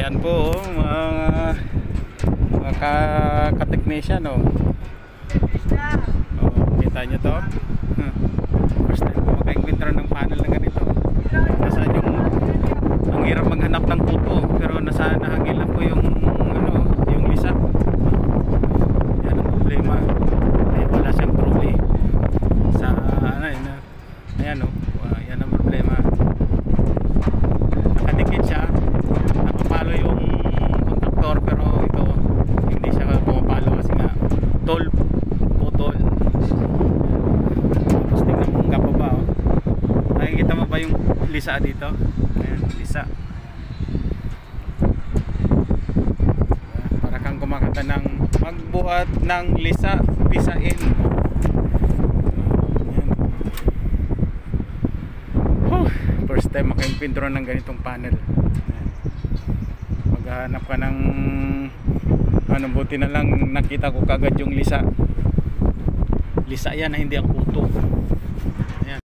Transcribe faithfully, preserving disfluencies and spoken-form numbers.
Ayan po, oh, mga, mga ka-technician, oh. Oh, kita nyo to? Huh. First time ko maka-inventor ng panel na ganito. Nasaan yung, ang hirap maghanap ng kuto, pero nasa nahagil lang po yung, ano, yung lisa. Yan ang problema. Ay, wala siyang trolley. Sa, ano, yun, ayan, oh, uh, yan ang problema. Nakadikit siya, nakapalo yung kontaktor, pero ito hindi siya pumapalo kasi nga tol, putol. Tapos tingnan mo nga pa ba, oh. Nakikita mo ba yung lisa dito? Ayan, lisa. Para kang kumakanta ng magbuhat ng lisa, pisain. First time maka-impintro ng ganitong panel. Maghahanap ka ng ano, buti na lang nakita ko kagad yung lisa. Lisa yan na hindi ang kuto.